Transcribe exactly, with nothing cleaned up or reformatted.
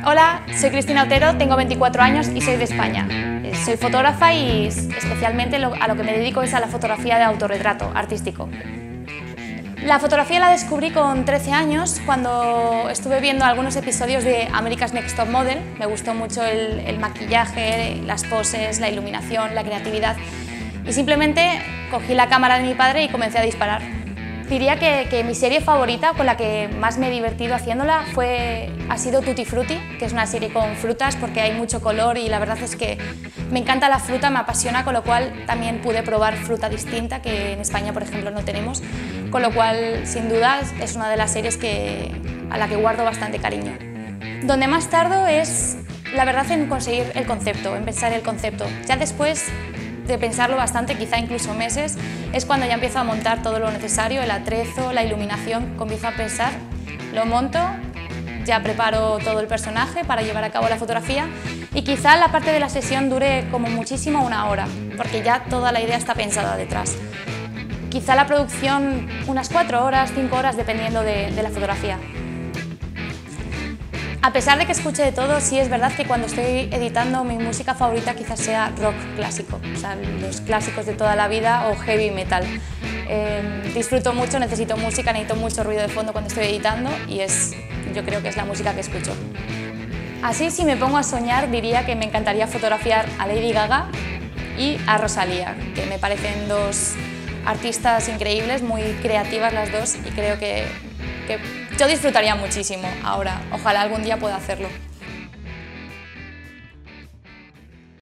Hola, soy Cristina Otero, tengo veinticuatro años y soy de España. Soy fotógrafa y especialmente a lo que me dedico es a la fotografía de autorretrato artístico. La fotografía la descubrí con trece años cuando estuve viendo algunos episodios de America's Next Top Model. Me gustó mucho el, el maquillaje, las poses, la iluminación, la creatividad y simplemente cogí la cámara de mi padre y comencé a disparar. Diría que, que mi serie favorita, con la que más me he divertido haciéndola, fue, ha sido Tutti Frutti, que es una serie con frutas porque hay mucho color y la verdad es que me encanta la fruta, me apasiona, con lo cual también pude probar fruta distinta que en España, por ejemplo, no tenemos, con lo cual, sin duda, es una de las series que, a la que guardo bastante cariño. Donde más tardo es, la verdad, en conseguir el concepto, en pensar el concepto. Ya después de pensarlo bastante, quizá incluso meses, es cuando ya empiezo a montar todo lo necesario, el atrezo, la iluminación, comienzo a pensar, lo monto, ya preparo todo el personaje para llevar a cabo la fotografía y quizá la parte de la sesión dure como muchísimo una hora, porque ya toda la idea está pensada detrás. Quizá la producción unas cuatro horas, cinco horas, dependiendo de, de la fotografía. A pesar de que escuche de todo, sí es verdad que cuando estoy editando mi música favorita quizás sea rock clásico, o sea, los clásicos de toda la vida o heavy metal. Eh, disfruto mucho, necesito música, necesito mucho ruido de fondo cuando estoy editando y es, yo creo que es la música que escucho. Así, si me pongo a soñar, diría que me encantaría fotografiar a Lady Gaga y a Rosalía, que me parecen dos artistas increíbles, muy creativas las dos y creo que, que yo disfrutaría muchísimo ahora. Ojalá algún día pueda hacerlo.